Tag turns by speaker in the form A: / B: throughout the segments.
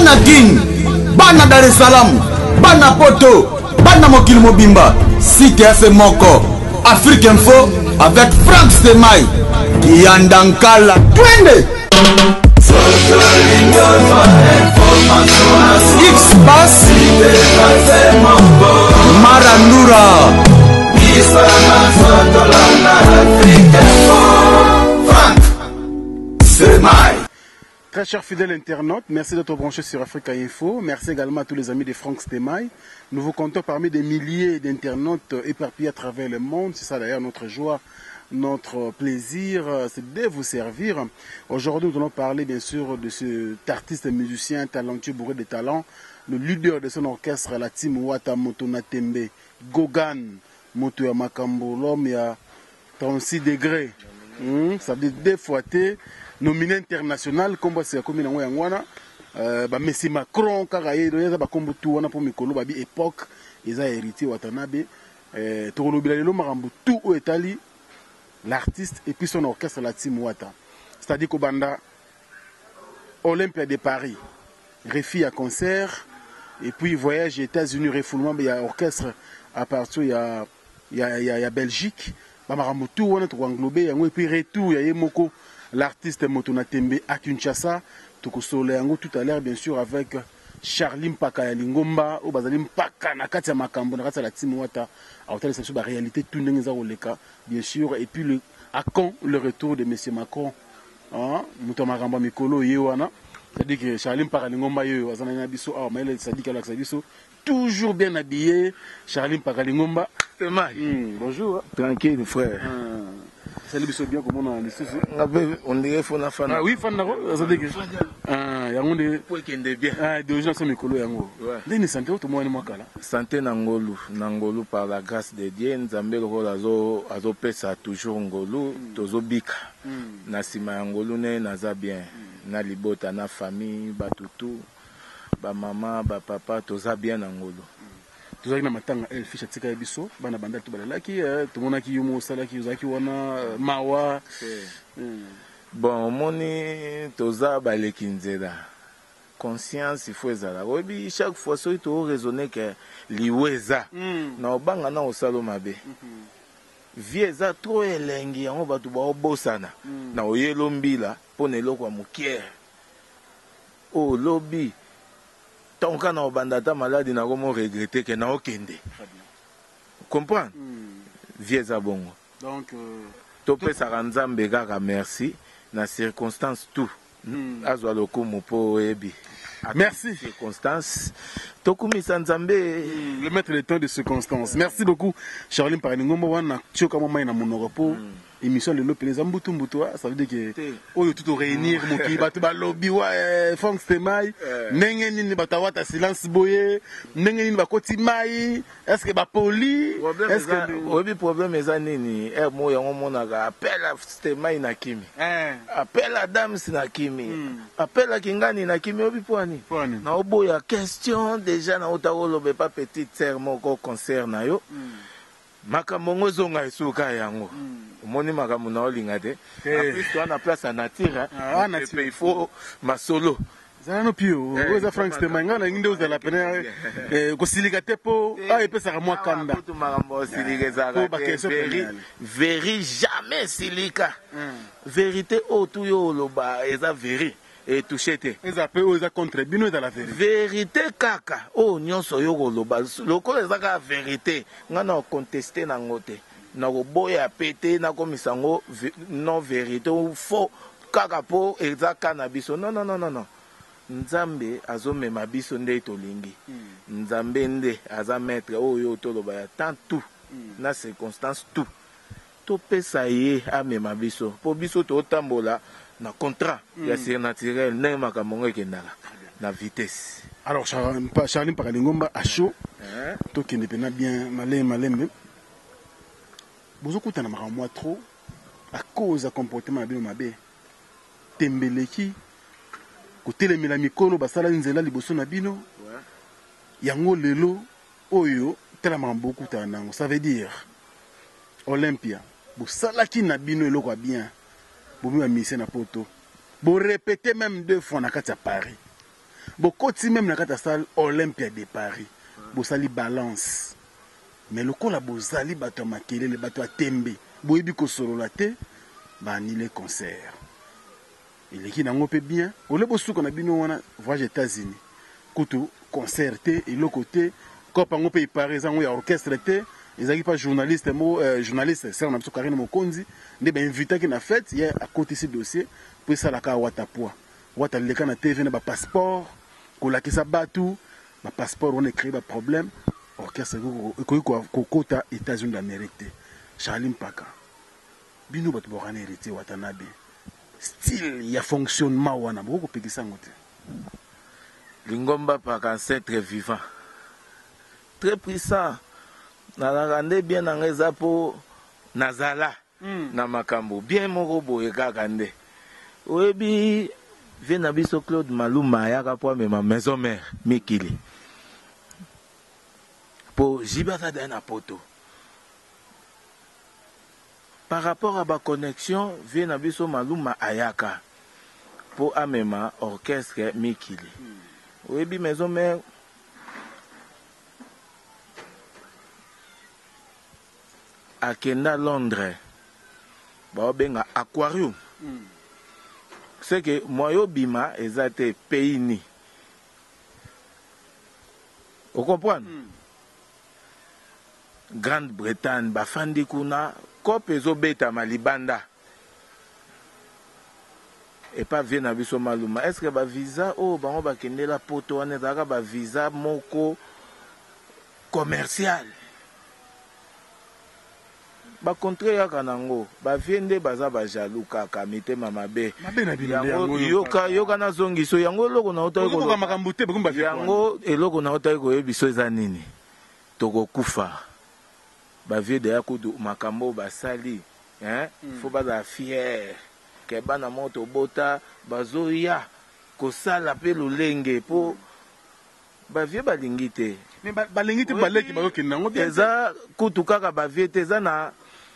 A: bana Guine, bana Dar es Salaam, bana Poto, bana Mokili Mobimba, Site FM Moko, Afrique Info avec Franck Stemai, Yandankala, twende. X-Bass, Marandura.
B: Très chers fidèles internautes, merci d'être branchés sur Africa Info. Merci également à tous les amis de Franck Stemai. Nous vous comptons parmi des milliers d'internautes éparpillés à travers le monde. C'est ça d'ailleurs notre joie, notre plaisir, c'est de vous servir. Aujourd'hui, nous allons parler bien sûr de cet artiste musicien talentueux, bourré de talent, le leader de son orchestre, la team Wata Motona Tembe, Gogan Moto ya Makambo, l'homme à 36 degrés. Ça veut dire deux fois nominé international, comme c'est comme une angwana. Messi Macron, Karaye, il y a comme tout on a pour Mikolo, babi époque, ils ont hérité Watanabe. Toro Bilalo Marambo, tout au Italie, l'artiste et puis son orchestre, la team Wata. C'est-à-dire qu'au Banda, Olympia de Paris, Réfi à concert, et puis voyage aux États-Unis, refoulement, il y a orchestre à partir, il y a Belgique, Marambo, tout on a englobé, et puis retour, il y a Yemoko. L'artiste Motona Tembe à Kinshasa, tout à l'heure bien sûr avec Charlie Mpaka ya Lingomba, ou Bazali Mpaka na kati ya Makambo, na kati ya la team Wata, à hôtel c'est sur la réalité tout le monde bien sûr, et puis à quand le retour de Monsieur Macron, Mouto Maramba Mikolo Yewana, c'est-à-dire que Charlie Mpaka Lingomba yo, Azana Biso, mais il dit qu'Alex Biso, toujours bien habillé, Charlie Mpaka Lingomba. Bonjour.
C: Tranquille frère.
B: Salut Biso bien comment on a
C: on dirait Fona Fana.
B: Ah oui, Fana, ça dit que yango
C: pour qu'il ait bien.
B: De gens sont Mikolo yango. Ndeni santé tout moi ni makala.
C: Santé Nangolu par la grâce de Dieu, Nzambe lo azo pesa toujours Ngolu, tozo bika. Na sima Ngolu ne naza bien. Na libota na famille, batutu, ba maman, ba papa, toza bien Ngolu.
B: Tout ça, matanga el fiche tika biso bana banda to balalaki to monaki yumo salaki uzaki wana mawa
C: bon moni toza baleki nzela conscience il faut ezala obi chaque fois so to raisonner que liweza na obanga na osalo mabe vieza trop elengi yango batu ba obosana na oyelo mbila pona eloko mukier o lobby tant qu'on a abandonné maladie, n'a pas regretté que n'a aucun dé. Comprends? Vieux abongo.
B: Donc,
C: topé sa ranzambe gaga merci. Na circonstance tout. Azwa loko mopo ebi.
B: Merci.
C: Circonstance. Tokumi sanzambe.
B: Le maître de temps de circonstance. Merci beaucoup, Charline Paraningomba wana choka mama ina monoropo. Émission le lopé les ambutumbutu, ça veut dire que oh tout réunir moki batu ba lobby wa Franck Stemai nenge nini batawata silence boye nenge nini bakoti mai est-ce que ba poli
C: est-ce que obi problème eza nini mo yango mona ga appel Stemai na kimi appel Adam na kimi appel Kingani na kimi obi poani na oboya question déjà na otawolo be pas petite sœur moko concert na yo makambo zonga esuka yango moni makambo na olinga te après toi na place à nature il faut ma solo
B: zana no pio oza Franck Stemai ngana nginde oza la pena ko silika te po epesa ka mwa kanda
C: to makambo silika zaka veri jamais silika vérité o tu yo loba eza veri et touché te
B: eza pe oza contre bino eza la
C: vérité kaka o nyonso yo ko loba lokolo eza ka vérité ngana contester na ngote na boya pété na komisango non vérité ou faux kaka po eza cannabis non Nzambe azomema biso nde tolingi Nzambe nde aza maître oyo toloba ya tant tout na circonstance tout to pesa ye amema biso po biso to tambola na contrat ya surnaturel ne makamongo ekendaka na vitesse.
B: Alors Charline Paraningomba à chaud to kende pena bien malembe bozokutana makamwa trop à cause du comportement na bino mabe tembeleki kotelemela mikolo basala nzela liboso na bino yango lelo oyo tela makambo okutana nango ça veut dire Olympia bosalaki na bino eloko bien bomi ba mise na poto bo répéter même 2 fois na kati ya Paris bokoti même na kata salle Olympia de Paris bosali balance mais lokola bozali bato ya makelele bato ya tembe boyebi kosolola te baanile concert eleki nango mpe bien ole bosuka na bino wana voyage États-Unis kutu concert te eloko te kopa yango mpe ipare eza yango ya orchestre te ezalaki pa journaliste journaliste ser na biso Karine Mokonzi nde bainvitaki na fête ye akotisi dossier mpo esalaka wata poa wata leka na TV na bapasseport kolakisa batu bapasseport wana ekrei baproblème orchestre ekoki kokota États-Unis d'Amérique te Charlie Mpaka bino bato bokana héritier Watanabe style ya fonctionnement wana bokopekisa yango te
C: Lingomba par ancêtre vivant très puissant nalaka nde bien nanga eza mpo nazala na makambo bien moko boye kaka nde oyebi vie na biso Claude Maluma ayaka mpo amema maison mère mikili mpo jibaka da na poto par rapport à ba connexion vie na biso Maluma ayaka mpo amema orchestre mikili oyebi maison mère akenda Londres baobenga aquarium c'est que moyo bima eza te pays ni vous comprenez Grande-Bretagne bafandi kuna kope ezobeta malibanda et pas vie na biso Maluma est-ce que ba visa oh bango bakendela poto wana ezalaka ba visa moko commercial ba contre yaka nango ba viende baza ba jaloux kaka mitema mabe yoka na zongiso yango eloko na otayi ko
B: makambo te bekumba
C: yango eloko na otayi ko yebiso eza nini tokokufa ba viende ya kudu makambo basali faut baza fier ke bana moto bota bazoya kosala pe lolenge po bavie balingi te
B: mais balingi te baleki bazokenda ngo bien
C: eza kutu kaka bavie te eza na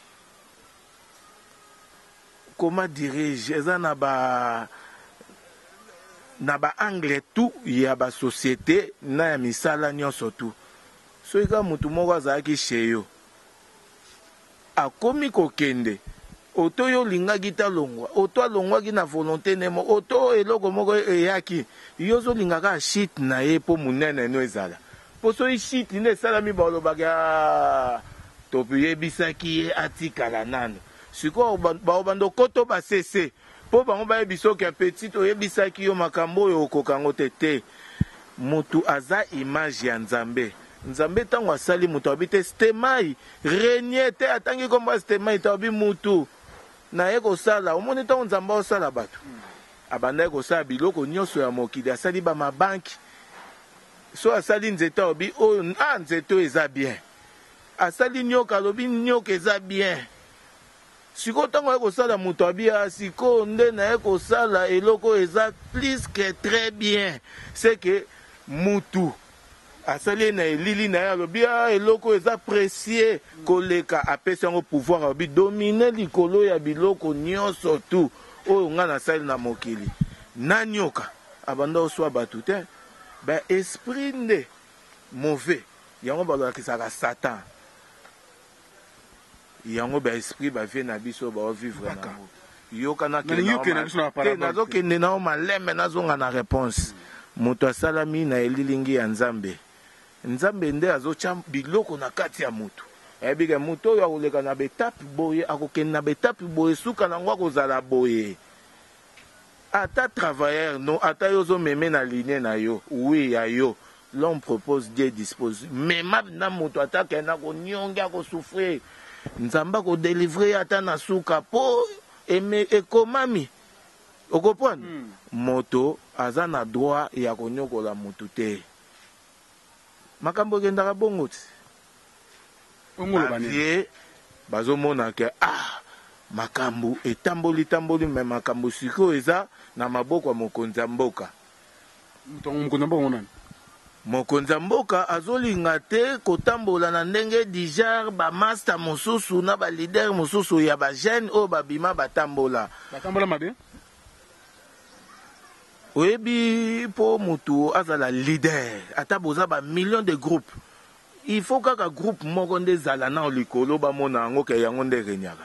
C: comment dirige eza na ba angle tout ya ba société na ya misala nyonso tout so eka mutu moko azalaki sheyo akomi kokende oto yo lingaki talongwa oto alongwaki na volonté nemo oto eloko moko eyaki yo zolingaka shit na ye po munene no ezala po so shit ne esalami balobaka topiyebisaki ye atikala nano sikoyo baobanda koto basese po bango bayebi soki ya petit oyebisaki yo makambo oyo okokango te mutu aza image ya nzambe nzambe ntango asali mutu abi te stemai renie te atangi komba stemai te abi mutu naye kosala omoni ntango nzambe osala bato abandaki kosala biloko nyonso ya mokili asali bamabanki so asali nzete alobi oyo nzete oyo eza bien asali nyoka alobi nyoka eza bien sikoyo ntango aye kosala moto abi sikoyo nde naye kosala eloko eza plus que très bien c'est que mutu asali na elili na ye alobi eloko eza précieux koleka apesi yango pouvoir alobi domine likolo ya biloko nyonso tu oyo nga nasali na mokili na nyoka abanda oswa bato te ba esprit nde mauvais yango balolakisaka satan yango ba esprit bavie na biso baovivre nango yokanake nazokende nao maleme nazonga na réponse moto asalami na elilingi ya nzambe nzambe nde azotya biloko na kati ya mutu ayebike mutu oyo akoleka na betape boye akokende na betape boye suka nango akozala boye ata travailleur no ata yo ozomeme na linie na yo oui ya yo l'homme propose Dieu dispose mema na mutu atakenda konyonge akosouffrir nzambe akodelivre ata na suka po ekomami okopwana moto aza na droit ya konyokola mutu te makambo ekendaka bongo ti bavie bazomona ke makambo etamboli me makambo sikoyo eza na maboko ya mokonzi ya mboka mokonzi ya mboka azolinga te kotambola na ndenge dijar bamaster mosusu na balider mosusu ya bajeune oyo babima batambola
B: mabe
C: oyebi po mutu azala leader ata boza ba millions de groupes il faut kaka groupe moko nde zala na likolo bamona yango ke yango nde renyaka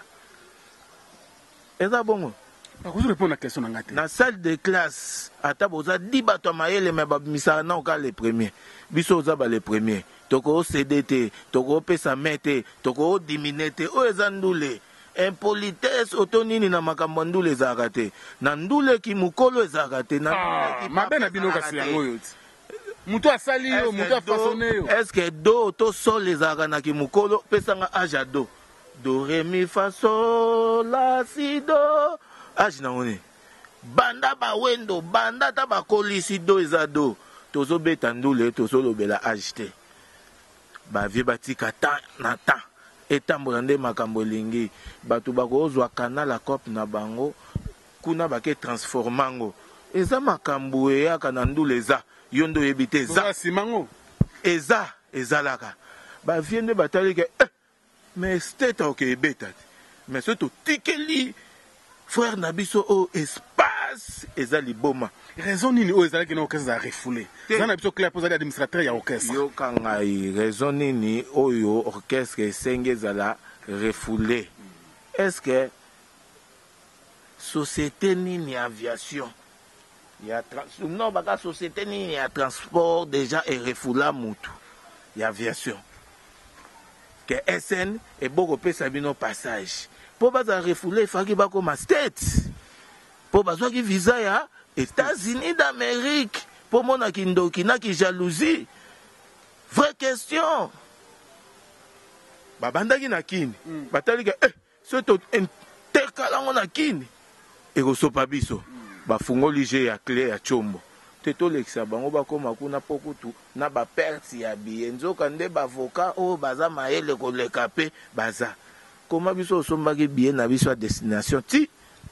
C: eza bongo.
B: Vous répondre à la question
C: dans la salle de classe, à taboza di bato mayele me babimisa na oka les premiers. Biso za ba les premiers. Toko CDT, toko pesa mete, toko diminete o ezandule. Impolitesse otonini na makambo ndule zakate. Na ndule ki mukolo ezakate na ki
B: mabena bino kasi yango yo. Mutu asali yo, mutu afasone yo.
C: Est-ce que do to sol ezaka na ki mukolo pesa nga aja do. Do re mi fa sol la si do. Age na one banda ba wendo banda ta ba kolisi do ezado tozo beta ndule tozo lobela age te ba vie batika ta na ta etambola nde makambo lingi batu bakozwa kana la cop na bango kuna bake transformango eza makambo eyaka na ndule eza yondo yebite eza
B: simango
C: eza ezalaka ba vie nde batali ke mais c'était ok beta mais surtout tikeli frère Nabiso au espace eza liboma
B: raison nini o ezala ki na orchestre za refoulé za na biso clair pour za administrateur ya orchestre
C: yo kangai raison nini oyo orchestre senge zala refoulé est-ce que société nini aviation ya non baka société nini ya transport déjà est refoula mutu ya aviation que SN et boko pesa bino passage po baza refoulé faki bako ma state po bazwa ki visa ya États-Unis d'Amérique po mona ki ndoki na ki jalousie vraie question babandaki na kini batali ke so to interkalango na kini ekosopa biso bafungoli je ya clé ya chombo te tolekisa bango bakoma kuna pokutu na baperte ya biye nzoka nde bavoka oyo baza mayele koleka pe baza koma biso osombaki biye na biso ya destination ti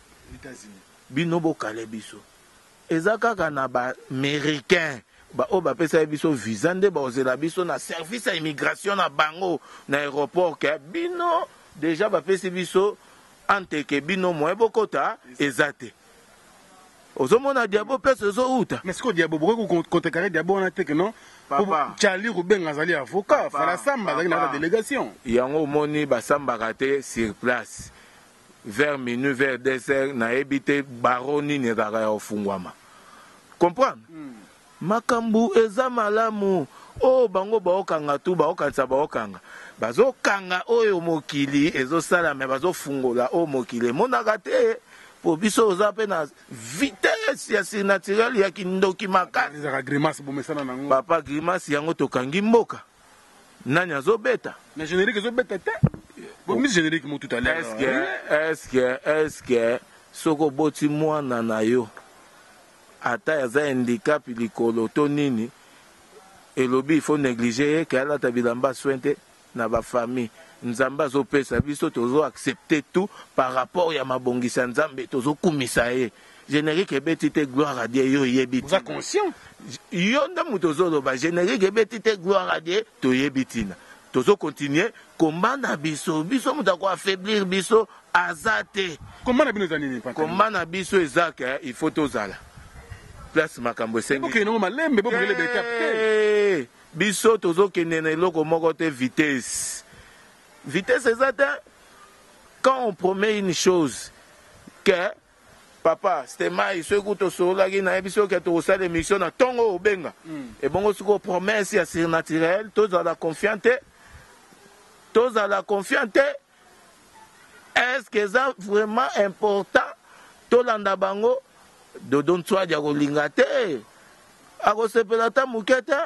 C: bino bokale biso eza kaka na baaméricain oyo bapesa biso visa nde baozela biso na service ya immigration na bango na aéroport ke bino deja bapesi biso anteke bino moye bokota eza te ozomona diabo pesa ezouta
B: mais siko diabo bokoki kotekare diabo wana teke non Charlie Ruben azali avocat fala samba azali na délégation
C: yango omoni basambaka te sur place vers minuit vers 2h nayebi te baro nini ezalaka ya ofungwama comprendre makambu eza malamu oyo bango baokanga tu baokanisa baokanga bazokanga oyo mokili ezosala me bazofungola oyo mokili emonaka te po biso oza mpe na vitesse ya surnaturel ya kindoki makasi papa grimace yango tokangi mboka nani azobeta
B: na générique ezobeta te bomis générique mo tout à l'heure
C: est-ce que soko boti mwana na yo ata yaza handicap likolo to nini elobi il faut négliger ke alata bilamba soin te na bafamille nzambe azopesa biso tozo accepter tout par rapport ya mabongisa nzambe tozo kumisa ye générique ebeti te gloire à Dieu yo yebi
B: vous êtes conscient
C: yo nda muto zoloba générique ebeti te gloire à Dieu to yebitina tozo continuer combat na biso muta ko affaiblir biso azate
B: combat na bino zanini pas
C: combat na biso ezaka il faut tozala place makambo esengi
B: okay no malembe bobele betapte
C: biso tozo kende na eloko moko te vitesse exacte quand on promet une chose que papa Stemai ce que tu sola qui na biso que tu osala émission na tongo obenga et bon ce que promesse ya surnaturel tous à la confiance est-ce que c'est vraiment important to landa bango do don toi dia kolinga te akosepela ta mukete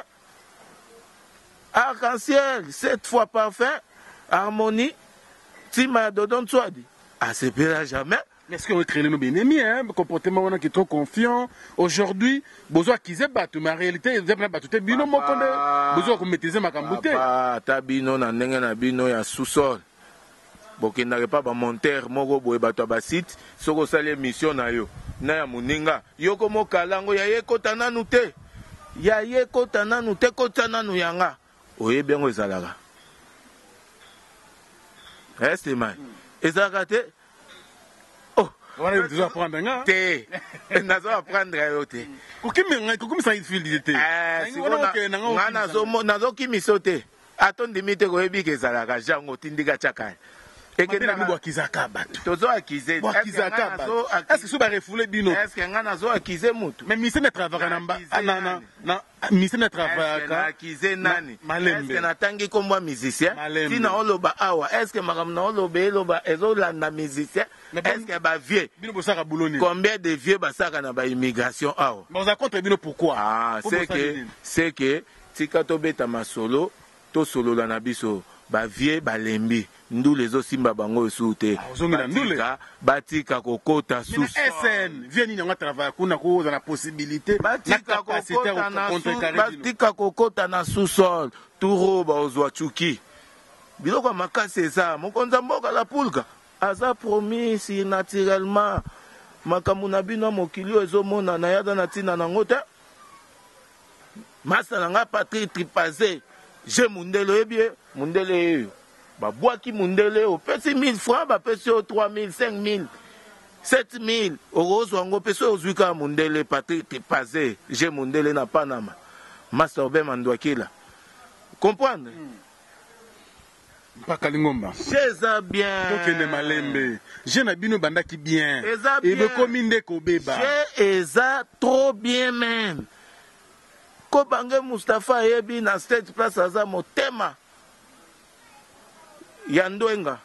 C: arc-en-ciel 7 fois parfait harmonie tima dodon tswadi asepela jamais
B: mais est-ce qu'on crée nos bien-aimés hein comportement on qui est trop confiant aujourd'hui besoin qu'ils aient battu mais en réalité ils aient battu te bino mokonde besoin qu'on maîtriser makambo te
C: ta bino na ndenge na bino ya sous-sol bokendaka pa bamontere moko boye bato ya basite soki osali émission na yo na ya moninga yoko mokalango ya ye kota nanu te kota nanu yanga oyebi yango ezalaka estemai ezalaka te
B: Voilà, tu dois apprendre.
C: Té. Nazo apprendre yo té.
B: Comment ça il fidélité?
C: Nazo ki misote. Aton dimite ko ebi ke zalaka jango tindika chaka.
B: Ekena ni bwakizaka bato.
C: Tozo akize.
B: Bwakizaka bato. Est-ce que so ba refoulé bino?
C: Est-ce que nga nazo akize mutu?
B: Mais mise ne travaille na mise ne travaille
C: ka akize nani? Est-ce que natangi komba musicien? Tina oloba awa. Est-ce que makamna oloba eloba ezolanda musicien? Est-ce que ba vieux?
B: Bino bosaka bouloni.
C: Combien de vieux basaka na ba immigration awa?
B: Mais on a contre bino pourquoi?
C: Ah, c'est que tika to beta masolo, to solo la na biso. Ba vie balembi ndule zo simba bango esute batika kokota sous
B: SN vie nini nga travailler kuna ko za la possibilité
C: batika kokota na sous-sol turo ba ozwa chuki biloko makasi eza mokonza mboka la pulka aza promis si naturellement makambo na bino mokili ezomona na yada na tina nango te masa nga Patrick Tripazé j'ai mundele bien mundele ba boaki mundele au pesi 1000 francs ba pesi 3000 5000 7000 orozo ngo pesi ozuika mundele Patrick Tripazé j'ai mundele na Panama master be mandwakila comprendre
B: Mpaka lingomba
C: c'est bien
B: tokende malembe je na bino bandaki bien et be kominde ko beba
C: c'est eza trop bien même ko bange Mustafa yebi na state place aza motema ya ndwenga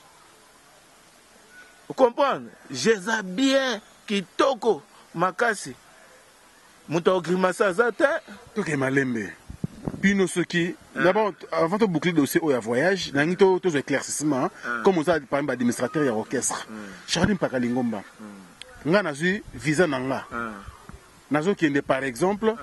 C: vous comprenez jeza bien kitoko makasi muto grimasa aza te
B: toke malembe bino soki d'abord avant de boucler le dossier au voyage nangi to éclaircissement comme on a parlé d'administrateur ya orchestre Charlie Mpaka Lingomba nga nazui visa nanga nazo qui est par exemple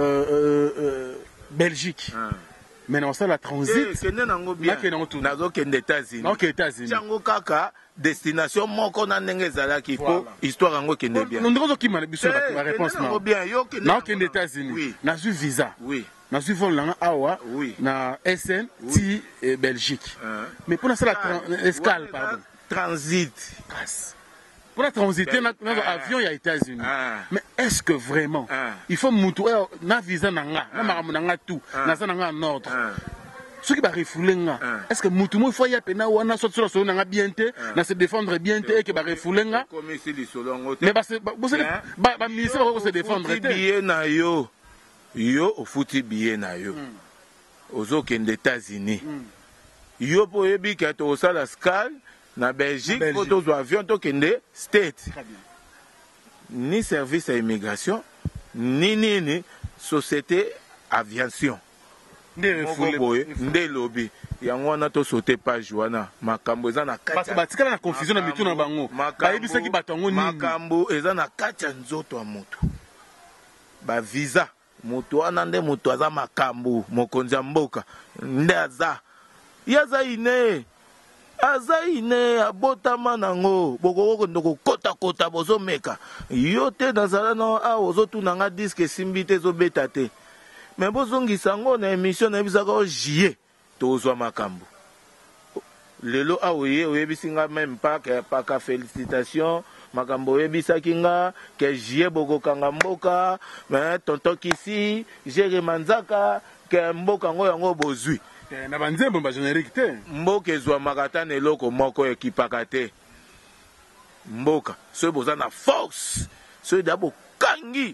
B: Belgique maintenant ça la transit
C: nazo qui est États-Unis jango kaka destination moko na ndenge zalaki po histoire ngo kende bien
B: ndongo ki ma biso la réponse na
C: bien yo
B: qui est États-Unis nazo visa nazo vol langa awa na SN ti Belgique mais pour ça la escale pardon
C: transit
B: pour la transiter dans l'avion, il y a États-Unis. Mais est-ce que vraiment, il faut moutou, na visa nanga, na maramu nanga tout, na ça nanga en ordre. Ce qui va refouler nga, est-ce que moutou il faut y a pena ou na soit sur la nanga bien te, na se défendre bien te et que va refouler nga. Mais bah ministre va se défendre.
C: Bien na yo, yo au fouti bien na yo. Aux autres des États-Unis. Yo pour yebi qui a to la scale. Na Belgique, photos avion to kende state. Ni service à immigration, ni société aviation. Nde lobby. Yango na to sauter page wana. Makambo eza na kati.
B: Parce que batikala na confusion na mitu na bango. Ba yebisa ki batongo nini.
C: Makambo eza na kati ya nzoto ya moto. Ba visa. Moto wana nde moto aza makambo. Mokonzi ya mboka. Nde aza. Yaza ine. Azaine abotama nango boko ndoko kota bozo meka yote nazala na a ozotu nanga disque simbite zo beta te mais bozongisa ngo na émission na bisaka o jier tozwa makambo lelo a oyebisinga même pas ka félicitations makambo oyebisaki nga ke jier boko kanga mboka mais tonton kisi jere manzaka ke mboka ngo yango bozwi
B: na banzembo ba générique te
C: mboka ezwa makatana eloko moko ekipaka te mboka soki boza na force soki da bokangi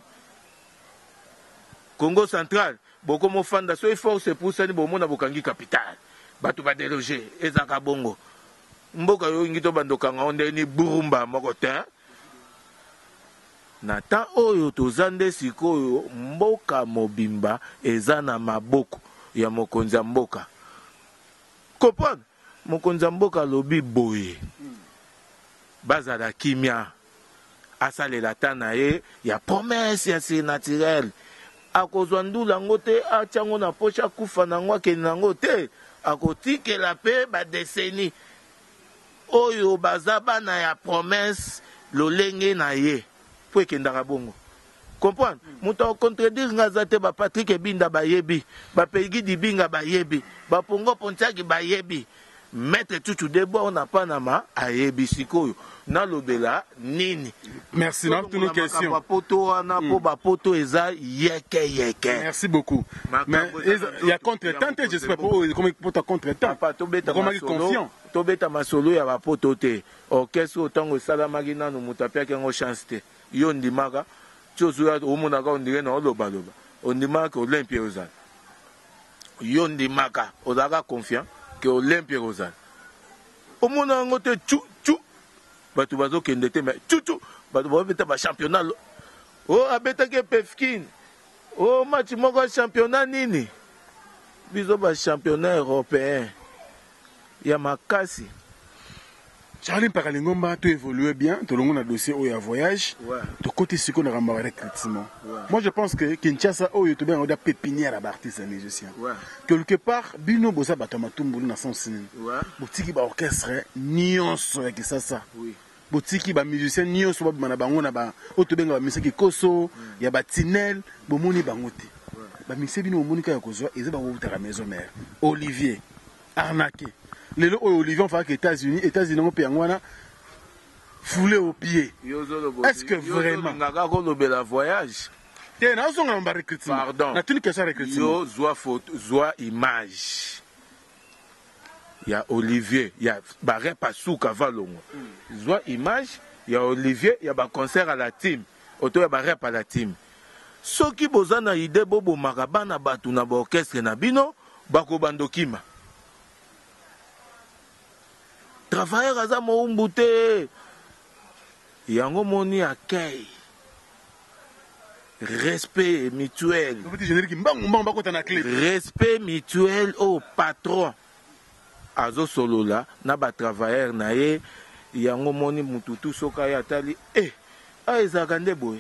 C: Congo central boko mofanda soki force epusani bomona bokangi capital bato badeloge ezaka bongo mboka yo ingi to bandokanga o ndeni burumba moko te na ta oyo toza nde sikoyo mboka mobimba eza na maboko ya mokonzi ya mboka comprendre mokonzi ya mboka lobi boye bazala kimia asalela ta na ye ya promesse ya si naturel akozwa ndula ngo te atiango na poche akufa nango akende nango te akotikela mpe badeseni oyo baza bana ya promesse lolenge na ye po ekendaka bongo comprendre muto contredire nga zate ba Patrick Ebinda bayebi ba Peggy Dibinga bayebi ba Pongo Pontiaki bayebi maître tutu debo na panama ayebi koyo na lobela nini.
B: Merci, na toutes nos questions. Merci beaucoup. Mais il y a contre-temps, j'espère pour ta contre-temps. Comment il est confiant?
C: Tobeta masolo ya bapoto te. Orchestre otango salamaki nanu mutapia kengo chance te. Yo ndimaka tsozuya omonaka ondire na oloba loba. Ondimaka Olympia ozala. Yo ndimaka ozaka confiant que Olympia ozala. Omona ngote chu chu batu bazo kende te mais chu chu batu bazo beta ba championnat. Oh abeta ke Pefkin. Oh match moko championnat nini? Bizo ba championnat européen. Ya makasi.
B: Charlie Pakalingomba, tu évolues bien, tu as un dossier où il y a voyage, tu côté ce qu'on a ramené recrutement. Moi je pense que Kinshasa, où il y a une pépinière à artistes et musiciens. Quelque part, Bino Bosa Batamatumbu dans son signe. Botiki ba orchestre, nyonso avec ça. Botiki ba musicien, nyonso ba bango ba otobenga ba musiki koso, ya ba tinel, bomoni bangote. Ba musicien bino monika ya kozwa, eza ba wutara maison mère. Olivier, arnaqué. Les Olivier ont fait États-Unis ont payé foulé au pied. Est-ce que vraiment
C: voyage?
B: Pardon.
C: Yo zoa image. Il y a Olivier, il y a Barre Pasouka Valongo. Zoa image, il y a Olivier, il y a un concert à la team. Auto ya Barre à la team. Ceux qui bozana idée bobo marabana batu na ba orchestre na bino bako bandokima. Travailleur aza moumboute. Yango moni accueil. Respect mutuel. Respect mutuel au patron. Azo solo la na ba travailleur na ye yango moni mututu soka ya tali ezaka nde boye.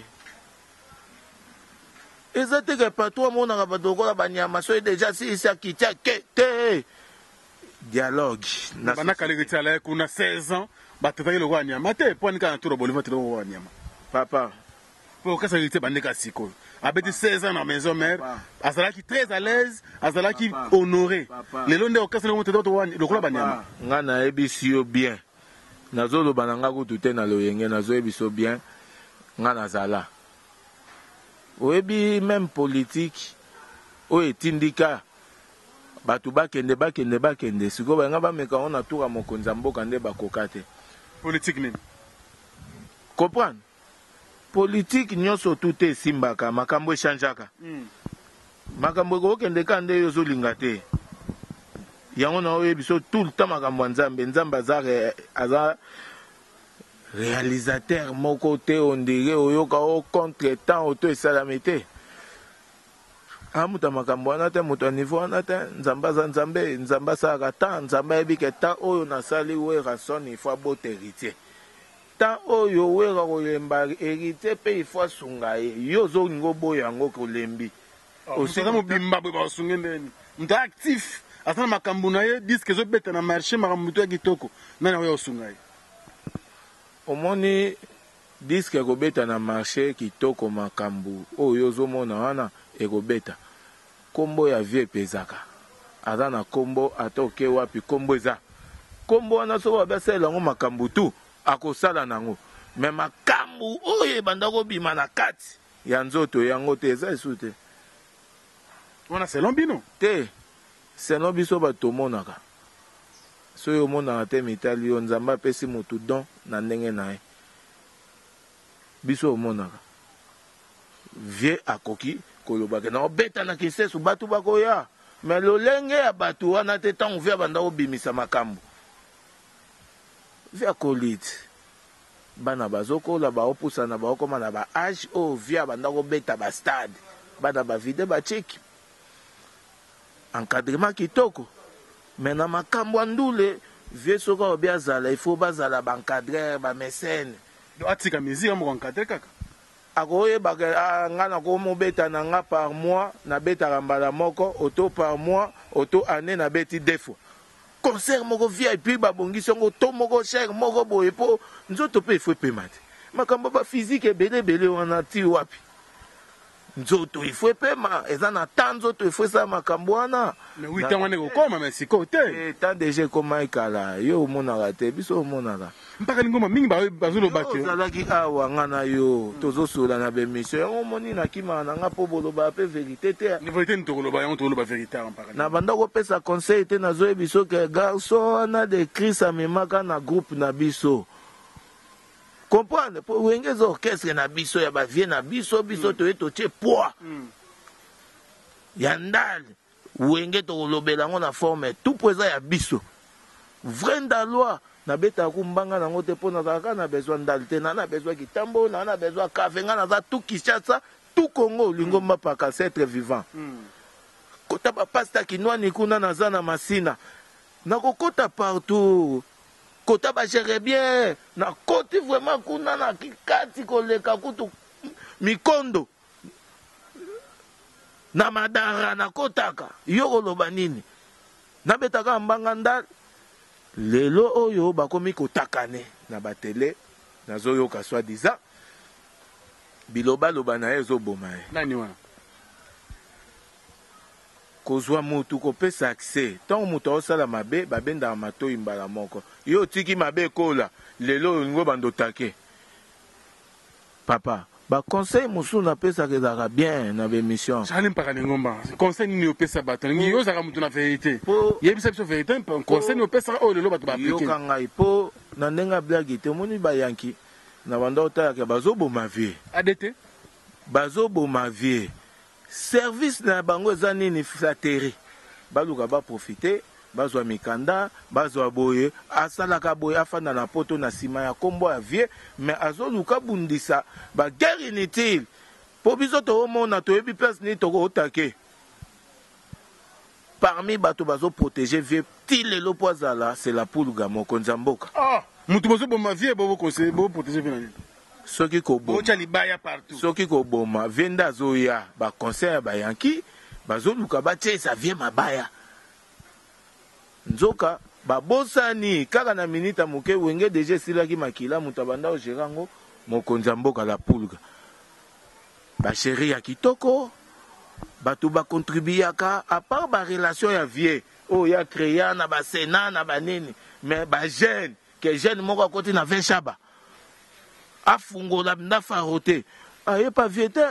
C: Ezate ke patron mona ka badoko la banyama so déjà si ça qui tient te dialogue.
B: On a 16 ans, on a 16 pour que ça ait été 16 ans dans la maison mère, Azala qui très à l'aise, Azala qui honoré. Les longs de l'occasion le club Banyama.
C: Ngana ebisio bien. Nazolo bananga ko tout na loyenge nazo ebiso bien. Ngana zala. Oyebi même politique o etindika batu bakende siko banga bameka on a tout à mokonza mboka nde bakoka te.
B: Politique nini?
C: Comprendre? Politique nyonso tout est simbaka makambo echangeaka. Makambo ko kende kande yozo linga te. Yango na oyebi so tout le temps makambo nzambe aza réalisateur moko te on dirait oyoka o contre temps auto esalamité. Amuta makambo wana te muto niveau wana te nzamba saka ta nzamba ebike ta oyo nasali we rason il faut bote héritier ta oyo we ka kolemba héritier pe il faut sunga yo zo ngo boya ngo kolembi
B: aussi na mobimba bwe ba sunga ndeni nda actif asana makambo na ye disque zo beta na marché makambo ya kitoko nana oyo sunga
C: omoni disque ko beta na marché kitoko makambo oyo zo mona wana ekobeta kombo ya vie pezaka azana kombo atoke wapi kombo eza kombo wana so babesela ngo makambo tu akosala nango me makambo oye bandako bima na kati ya nzoto yango te eza esute
B: wana selon bino
C: te selon biso batomonaka so yo monaka te mitali yo nzamba apesi motu don na ndenge na ye biso omonaka vie akoki kolobaka na obeta na kisesu batu bakoya mais lolenge ya batu wana te tango via banda obimisa makambo via kolite bana bazokola baopusana baokoma na ba age o via banda kobeta ba stade bana bavide bacheki encadrement kitoko mais na makambo andule vie soka obi azala il faut bazala baencadreur bamécène
B: atika musique mo encadrer kaka
C: akoyebaka nga na komobeta na nga par mois nabetaka mbala moko auto par mois auto année nabeti 2 fois concert moko VIP babongisi yango to moko cher moko boye po nzoto pe ifo epema te makambo ba physique ebele wana ti wapi nzoto ifo epema eza na ta nzoto ifo esala makambo wana
B: mais 8 ans wana ekokoma mais sikoyo te
C: ta deja ekoma ekala yo omonaka te biso omonaka
B: mpaka lingoma mingi bazoloba te
C: ozalaki awa nga na yo tozosola na bemission yango omoni nakimaka na nga mpo boloba mpe verité te
B: vérité nitokoloba yango tokoloba vérité mpaka
C: na banda kopesa conseil te nazoyebi so ke garçon wana de Christ amemaka na groupe na biso comprendre po wenge eza orchestre na biso ya bavie na biso toye totie poids ya ndale wenge tokolobela yango na forme tout po eza ya biso vrai ndalwa nabetaka kumbanga nango te mpo nazalaka na besoin ndale te na besoin kitambo na besoin kave nga naza tout Kinshasa tout Congo olingo mapaka c'est vivant kota bapasta kinwani kuna naza na masina nakokota partout kota bagere bien na koti vraiment kuna na kikati koleka kutu mikondo na madara nakotaka yo koloba nini nabetaka mbanga ndale lelo oyo bakomi kotakane na batele nazoyoka soi-disant bilobaloba na ye ezoboma ye
B: nani wana
C: kozwa mutu kopesa accès ntango moto aosala mabe babendaka matoi mbala moko yo otiki mabe ekola lelo olingo bandotake papa baconseil mosusu napesaka ezalaka bien na bemission
B: sali mpaka lingomba conseil nini opesa bato ndenge yo ozalaka motu na vérité yebisa biso vérité conseil nini opesaka oyo lelo bato baaplike
C: yoka ngai mpo na ndenge ablagi te omoni bayanki na banda otalaka bazoboma vie
B: adete
C: bazoboma vie service na bango eza nini flateri baluka baprofite bazwa mikanda bazwa boye asalaka boye afanda na poto na nsima ya kombo ya vie mais azoluka bundisa baguerre inutile mpo biso toomona toyebi place nini tokootake parmi bato bazoprotege vie ti lelo mpo azala c'est la pulga mokonzi ya mboka
B: motu bozoboma vie boprotege vie na nini
C: soki koboma vie nde azoya baconseil ya bayanki bazoluka batiesa vie mabaya nzoka babosani kaka na minita moke wenge deja esilaki makila moto abanda ogere yango mokonzi ya mboka la pulga basheri ya kitoko bato bakontribuyaka apart barelation ya vie oyo ya créa na basena na banini mais bajeune ke jeune moko akoti na 20 shaba afungola ndafaro te ayepa vie te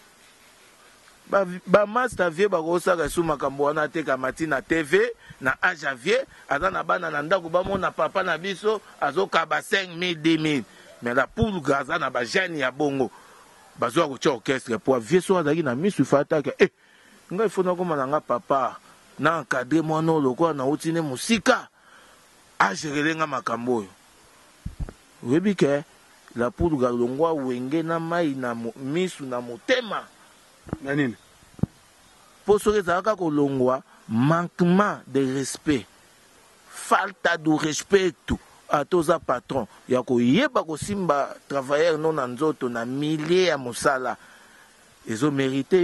C: bamaster vie bakosaka esu makambo wana atekama ti na tv na age ya vie aza na bana na ndako bamona papa na biso azokaba 5000 10000 mais la pulga aza na bajeune ya bongo bazwa kotia orchestre po vie so azalaki na misu ifataka ngai fo nakoma na nga papa na encadre mwana oyo lokola nauti ne mosika agerele nga makambo oyo oyebi ke la pulga longwa wenge na mai na misu na motema
B: na nini
C: mpo soki ezalaka kolongwa manquement de respect falta de respectu atoza patron ya koyeba kosimba travailleur no na nzoto na milie ya mosala ezomérite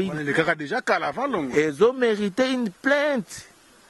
C: une plainte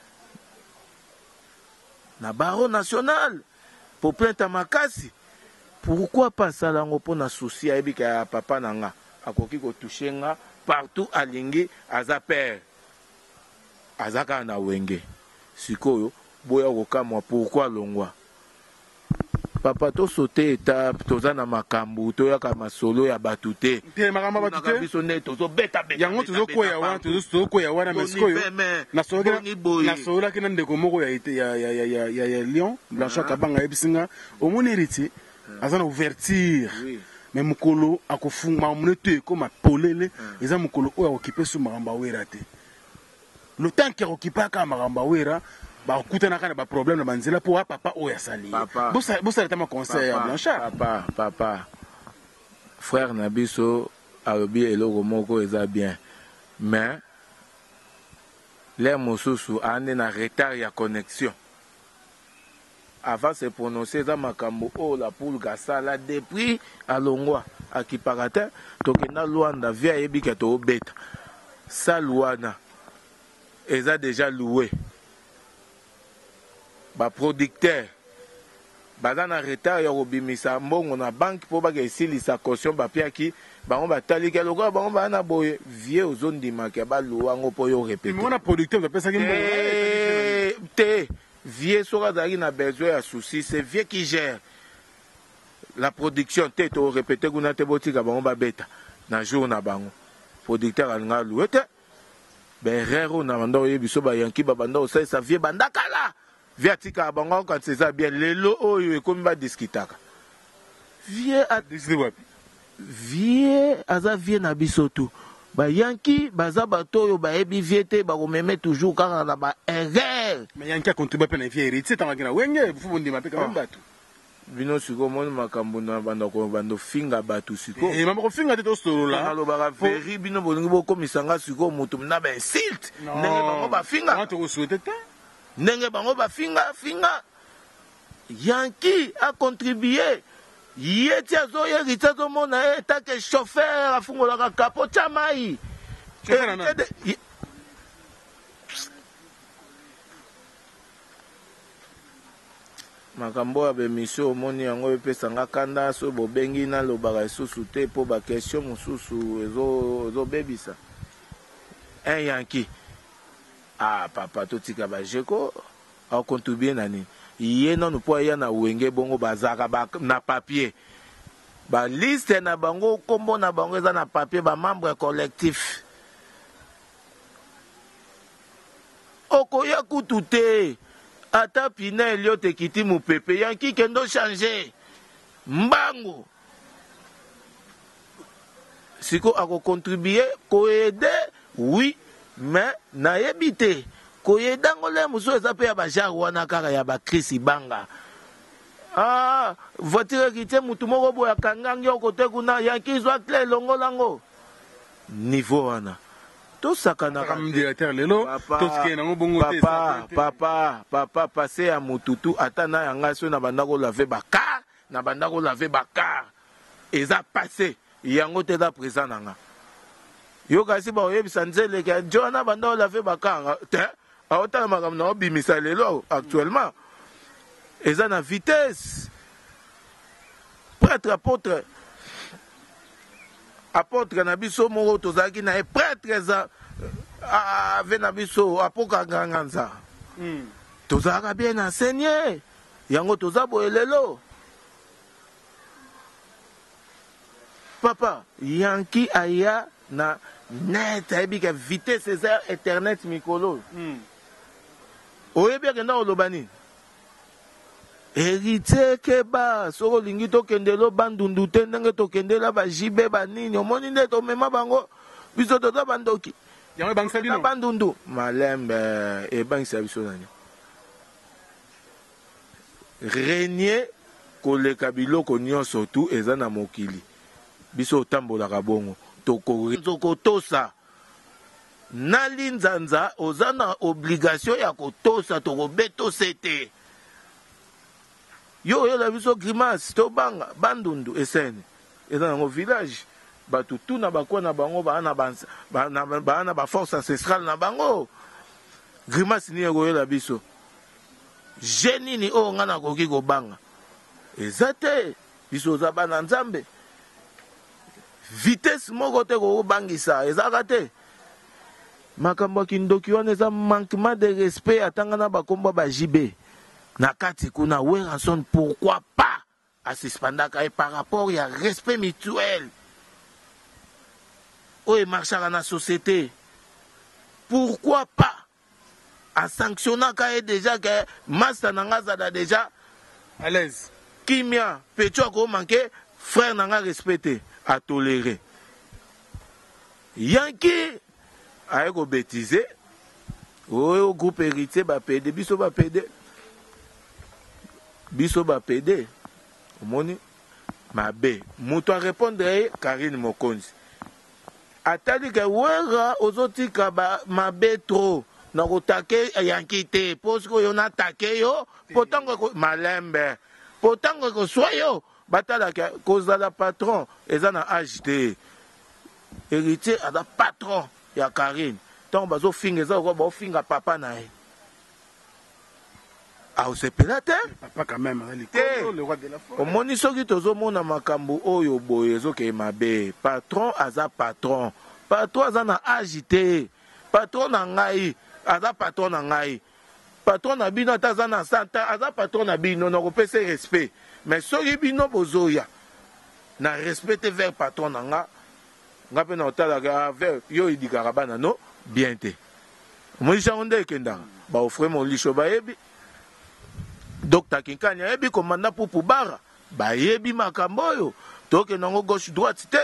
C: na barreau national po plainte ya makasi pourquoi pas salango mpo na souci ayebika ya papa na nga akoki kotouche nga partout alingi aza père aza kaka na wenge sikoyo boya kokamwa pourquoi longwa papa tosote étape toza na makambo toyaka masolo ya bato te biso nde
B: yango tozokwea wana mais sikoyo nasololaki na ndeko moko ya Lyon Blanchard Kabanga ayebisinga omoni héritier aza na ouverture mais mokolo akofunga makambo te ekoma polele eza mokolo oyo akokipe so makambo awera te le temps ki akokipaka makambo awera bakutanaka na baproblème na banzela mpo papa oyo asali bosalata maconseil ya Blanchard
C: papa frère na biso alobi eloko moko eza bien mais le mosusu ande na retard ya connexion avant se prononcer eza makambo oyo la pulga asala depuis alongwa akipaka te tokenda lwanda vie ayebi ke toobeta sale wana eza déjà loué baproducteur baza na retard ya kobimisa mbongo na banke mpo baka esilisa caution bapiaki bango batali ke lokola bango bana boye vie ozondimaka baluwango mpo yo répéter
B: on a producteur
C: te vie soki azalaki na besoin ya souci c'est vie qui gère la production te to répéter kuna te botika bango babeta na jour na bango producteur alinga aluwe te berero na banda oyebi so bayanki babanda osalisa vie bandakala vie atikaka bango quand eza bien lelo oyo ekomi badiskitaka vie aza vie na biso tu bayanki baza bato oyo bayebi vie te bakomeme toujours kaka na baerreur
B: mais yanki akontribuer mpe na vie héritier ntango na wenge fo bondima mpe quand bato
C: bino sikoyo omoni makambo na banda ofinga bato sikoyo
B: mama kofinga te tosolola
C: nalobaka veri bino bolingi bokomisanga sikoyo moto na bainsulte ndenge bango bafinga
B: tokosouete te
C: ndenge bango bafinga yanki akontribue ye ti azoyeri ti azomona ye etake chauffeur afungolaka kapo tya mai makambo ya bemission omoni yango epesanga kanda so bobengi nalobaka lisusu te mpo bakestion mosusu ezobebisa un yanki papa totika bajeko akontribue na nini ye nanu mpo aya na wenge bongo bazalaka na papier baliste na bango kombo na bango eza na papier bamembre collectif okoya kutu te ata pina elio tekiti mopepe yanki kendo change mbango siko akokontribue koede oui mais nayebi te koyedango le mosusu eza mpe ya bajare wana kaka ya bakrisi banga voiture ekite mutu moko boye akangangi okote kuna yanki zwa cle elongolango niveau wana tosakanaka papa pase ya motutu ata na yanga so na banda kolave bakar na banda kolave bakar eza pase yango te eza présent nanga yo kasi baoyebisa nzeleke jo wana banda kolave bakar te aotala makambo na obimisa lelo actuellement eza na vitesse prêtre apôtre na biso moko tozalaki na ye prêtre eza ave na biso apokaka nganza tozalaka bien enseigné yango toza boye lelo papa yanki aya na net ayebi ke vitesse eza internet mikolo oyebi akenda koloba nini héritier keba soko olingi tokendela bandundu te ndenge tokendela bajibe banini omoni nde tomema bango biso toza bandoki na bandundu malembe ebangisa biso nani renier koleka biloko nyonso tu eza na mokili biso otambolaka bongo tokotosa na linzanza oza na obligation ya kotosa tokobetose te yo oyola biso grimace tobanga bandundu esene eza nango village bato tuna bakwa na bango baa na baforce ancestrale na bango grimace nini ekoyola biso je nini oyo nga nakoki kobanga eza te biso oza bana nzambe vitesse moko te kokobangisa ezaka te makambo ya kindoki wana eza manquement de respect atanga na bakombo bajibe na kati kuna Weranson pourquoi pas asispandaka par rapport ya respect mutuel oyo marchaka na société pourquoi pas asanctionnaka ye déjà ke master nanga azala déjà
B: à l'aise
C: kimia pecho akomanke frère nanga respecté à tolérer yanki aye kobétize oyo groupe héritier bapede biso bapede omoni mabe moto arépondre ye Karine Mokonzi atali ke wera ozotika mabe trop na kotake yanki te posko yo natake yo potango malembe potango ekoswa yo batalaka kozala patron eza na age te héritier aza patron ya Karine ntango bazofinga eza okoba ofinga papa na ye aosepela te
B: Papa quand même, le roi de la forêt.
C: omoni soki tozomona makambo oyo boye ezokeye mabe patron aza patron aza na age te patron na ngai aza patron na ngai patron na bino ata aza na santa aza patron na bino nakopesa respect mais soki bino bozoya na respect te vers patron na nga mpe na otalaka vers yo idikaka bana no bien te omoni sango nde ekendaka baofre molisho bayebi Dr. Kinkani ayebi komanda pupu bara bayebi makambo oyo tokende yango gauche droite te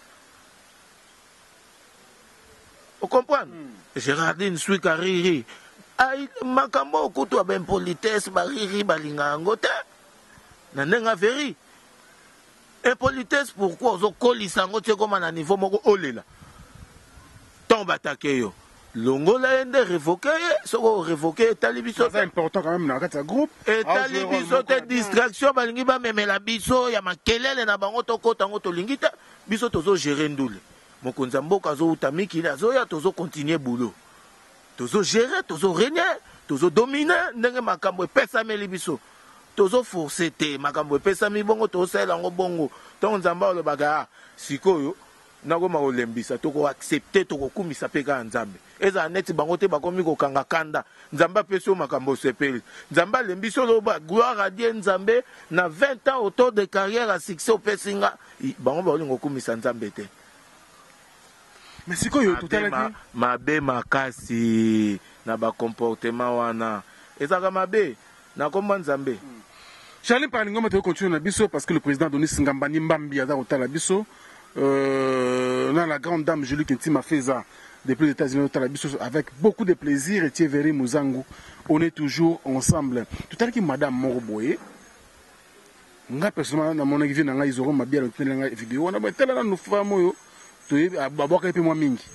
C: o comprendre Gérardine Swika riri makambo okutu ya impolitesse bariri balinga yango te na ndenge averi impolitesse pourquoi ozokolisa yango tie koma na niveau moko olela ntango batake yo longola ye nde révoqué ye soko révoqué etali biso
B: C'est important quand même dans le groupe.
C: etali biso te distraction balingi bamemela biso ya makelele na bango tokota yango tolingi te biso tozogere ndule mokonzi ya mboka azouta mikili azoya tozokontinue boulot tozogere tozoregne tozodomine ndenge makambo epesameli biso tozoforce te makambo epesami bongo tozosalela yango bongo ntango nzambe alobaka sikoyo nakoma kolembisa tokoaccepte tokokumisa mpe kaka nzambe ezala neti bango te bakomi kokanga kanda nzambe apesi yo makambo osepeli nzambe alembisi oloba gloire a Dieu nzambe na 20 ans autour de carrière ya succès opesi nga bango bakolinga okumisa nzambe te
B: Mais sikoyo totalaki
C: mabe makasi na bacomportement wana ezalaka mabe nakomba nzambe
B: Charlie Parlingoma te continue na biso parce que le président Denis Ngambani Mbambi aza kotala biso dans la grande dame Julie Kentima Feza depuis les États-Unis avec beaucoup de plaisir et Thierry Mouzangu on est toujours ensemble tout à l'heure madame Moroboye nga personnellement na mon équipe na ils auront ma bien la vidéo on a tellement nous femmes yo to abaka pe moi mingi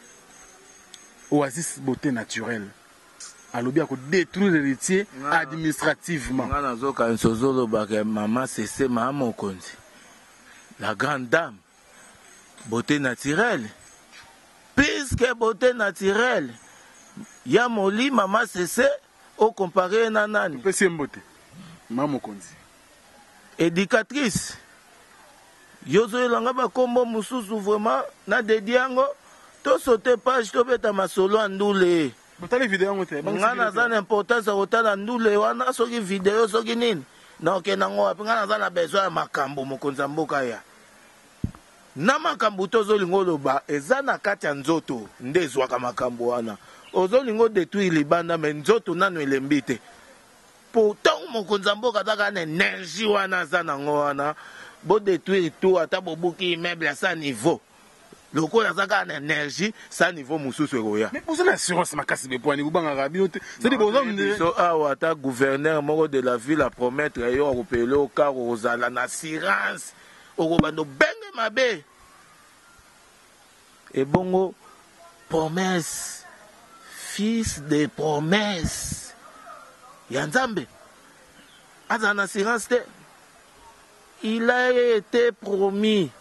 B: Oasis beauté naturelle alobi ako détruire l'héritier administrativement
C: nga nazoka nsozolo baka mama sese mama mokonzi la grande dame beauté naturelle puisque beauté naturelle ya moli mama sese au comparé na nani
B: pesi beauté mama mokonzi
C: éducatrice yozoyelanga bakombo mosusu vraiment na dédie yango tosaute page tobeta masolo ya ndule
B: botali video yango te
C: nga naza na importance ya kotala ndule wana soki video soki nini naokenda yango wapi nga naza na besoin ya makambo mokonzi ya mboka ya na makambo tozolinga oloba eza na kati ya nzoto nde ezwaka makambo wana ozolinga odetruire libanda me nzoto nano elembi te pourtant mokonzi ya mboka azaka na énergie wana aza nango wana bodetruire tout ata bobuki immeuble ya sa niveau lokola azaka na énergie sa niveau mosusu ekoya
B: mais poza na assurance makasi bepwani kobangaka bino te c'est des
C: so awa ata gouverneur moko de la ville apromettre yo akopele okar ozala na assurance okobanda obenge mabe ebongo promesse fils de promesse ya nzambe azala na assurance te il a été promis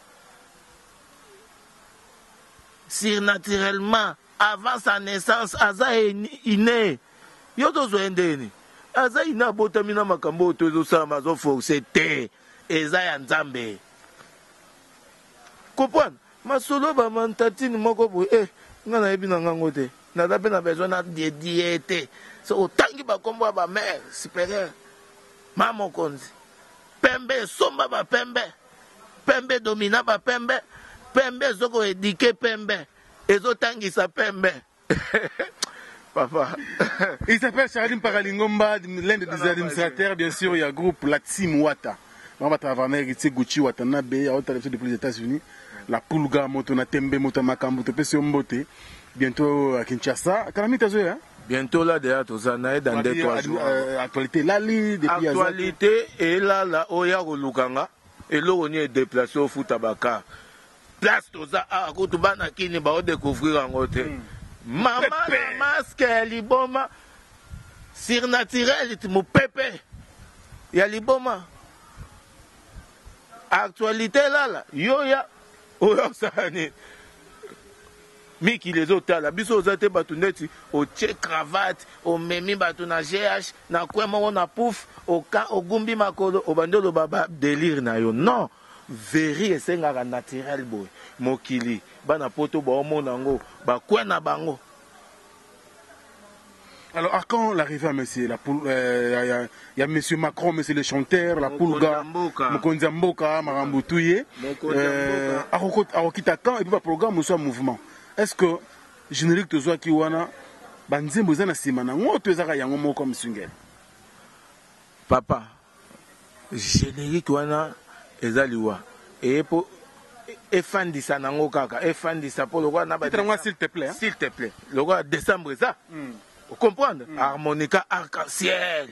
C: surnaturellement avant sa naissance aza iné yo tozwa ndeni aza ine abotami na makambo oyo tozosala azoforce te eza ya nzambe comprendre masolo bamantatine moko boye nga nayebi na ngango te naza mpe na besoin na dédie te so otangi bakombo ya bamare supérieur ma mokonzi pembe esomba bapembe pembe domina bapembe pembe ezoko édike pembe ezotangisa pembe papa
B: il s'appelle Charline Paralingomba l'un des administrateurs bien sûr il y a groupe la team Wata on va travailler avec Gucci Watanabe à haute depuis les États-Unis la Pulga moto na tembe moto makambo to pesi mbote bientôt à Kinshasa Kalamita zo hein
C: bientôt là déjà tozana dans 2-3 jours
B: actualité lali depuis
C: actualité et là la oya kolukanga eloko ni déplacer au foot abaka place toza a kutu bana kini ba découvrir yango te mama na masque ya liboma surnaturel mu pepe ya liboma actualité là yoya oya sani miki les otala biso ozate batu ndeti otie cravate omemi batu na GH na kwemo na pouf ogumbi makolo obandolo baba délire na yo non veri esengaka naturel boy mokili bana poto baomona ngo bakwe na bango.
B: Alors, à quand l'arrivée à monsieur, il y a monsieur Macron, monsieur le chanteur, la Poulga, Mokonzi Mboka, Maramboutuye, Arokita quand, et puis le programme soit mouvement. Est-ce que, générique de Zoa Kiwana, Banzé Mozana Simana, ou tu es à Yangomo comme Sungel?
C: Papa, générique Wana, Ezaliwa, et pour. Efandisa nango kaka, efandisa pour le roi Naba.
B: S'il te plaît.
C: S'il te plaît. Le roi décembre ça. Vous comprenez? Harmonica arc-en-ciel.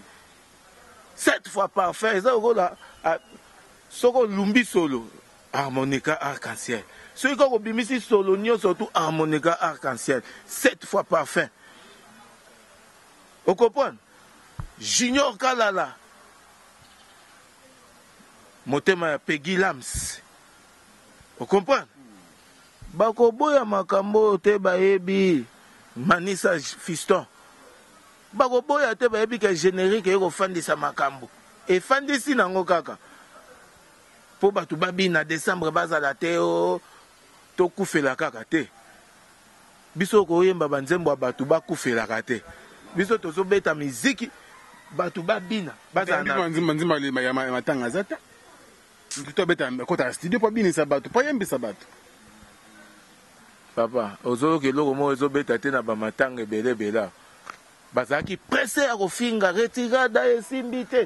C: 7 fois parfait. Ça là. Soko lumbi solo. Harmonica arc-en-ciel. Celui qui a bimisi solo nyo surtout harmonica arc-en-ciel. 7 fois parfait. Vous comprenez? Junior Kalala. Motema Peggy Lams. Vous comprenez? Bakoboya makambo te baebi. Manisa fiston. Bakoboya te baebi ke générique eko fandisa makambo. E fandisi nango kaka. Po batu babi na décembre bazala te o to kufela kaka te. Biso ko yemba banzembo batu ba kufela kaka te. Biso tozo beta miziki batu babina bazala na
B: nzima le matanga zata. Ndito beta kota studio po bini sabatu po yembi sabatu.
C: Papa, ozo ke loko mo ozo beta te na ba matanga bele bela. Bazaki pressé à kofinga retirada esimbi te.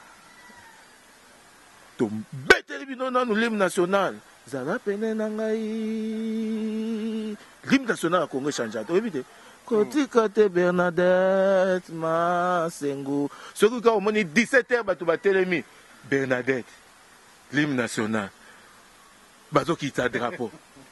C: To bete bino na l'hymne national. Zala pene na ngai. L'hymne national Congo chanja. To ebite. Kotika te Bernadette Masengo. Celui qui a au moins 17h batu batelemi Bernadette. L'hymne national. Bazo qui ta drapeau.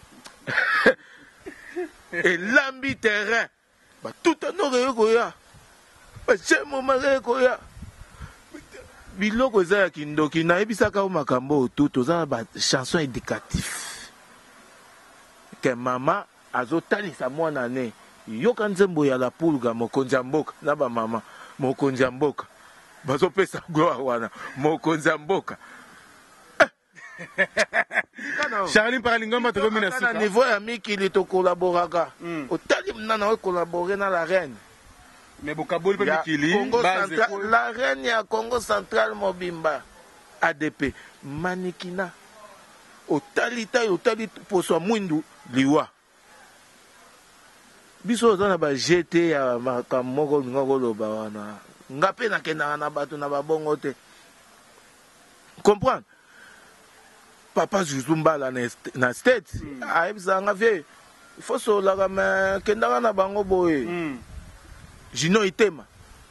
C: Et l'ambi terrain. Tout un autre koya. J'aime mon koya. Biloko za kindoki na ebisaka o makambo tout oza ba chanson éducatif. Que maman azotalisa mwana ne. Yoka nzembo ya la pulga mokonzi mboka na ba mama mokonzi mboka. Bazo pesa gloire wana mokonzi mboka.
B: Charlie Paralingoma to mina suka.
C: Na niveau ya mikili to collaboraka. Otali mnana o collaborer na la reine.
B: Mais Bokaboli pe mikili
C: la reine ya Congo Central Mobimba ADP Manikina. Otali poso mwindu liwa. Biso zana ba GT ya makamoko ngoko loba wana. Ngape na kenda na batu na babongo te. Comprendre? Papa Juzumba la na state aibza nga vie il faut so la me kenda na bango boye Jino Itema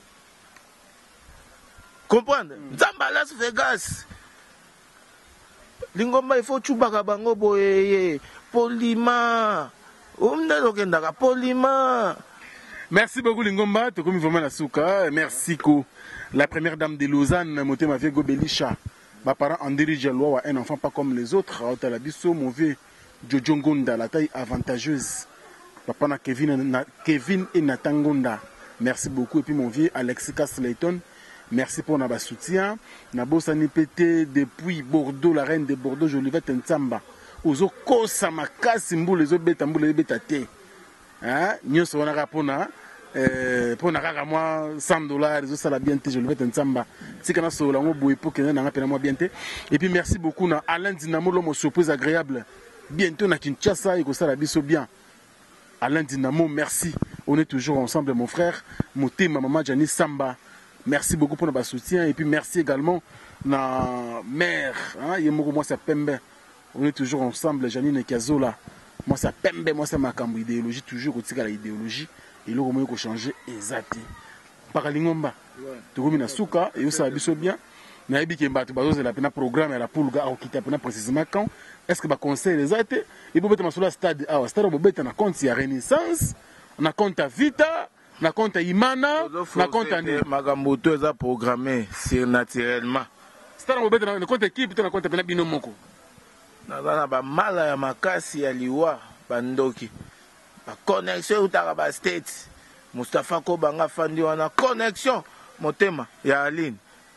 C: comprendre Nzamba Las Vegas lingomba il faut chubaka bango boye polima umnelo kenda ka polima.
B: Merci beaucoup Lingomba to komi vraiment na suka merci ko la première dame de Lausanne Motema vie Gobelisha. Mes parents en dirigent loi un enfant pas comme les autres. Otalabiso, mon vieux Jojo Ngonda, la taille avantageuse. Papa na Kevin et Nathan Ngonda. Merci beaucoup. Et puis mon vieux Alexis Castleton. Merci pour notre soutien. Nabosa Nipete depuis Bordeaux, la reine de Bordeaux, Jolivette Ntsamba. Ozo kosa makasi mbu les autres bêta mbu les bêta te. Hein? Nyoso wana rapona. Pour n'a moi $100 ça la bien je le vais Ntsamba si kana so lango boy pour que na ngapena moi bien et puis merci beaucoup na Alain Dinamo l'homme surprise agréable bientôt na Kinshasa et que ça la biso bien Alain Dinamo merci on est toujours ensemble mon frère Motema maman Jani Samba merci beaucoup pour notre soutien et puis merci également na mère hein yemoko moi ça Pembe on est toujours ensemble Janine Kazola moi ça Pembe moi ça makambo idéologie toujours au tika la idéologie et là, on peut changer exact. Paralingomba, tu vois, suka et ça biso bien. Na ebi kemba tu bazo la pena programme la Poulga au kita pena précisément quand est-ce que ba conseil exact et peut mettre sur la stade ah stade on peut na compte ya Renaissance, na compte Vita, na compte Imana, na compte
C: makambo to eza programmé sur naturellement.
B: Stade on peut mettre na compte équipe to na compte pena binomoko.
C: Na ba mala ya makasi ya liwa bandoki. ba connexion utaka ba States Mustafa Kobanga fandi wana connexion motema ya Aline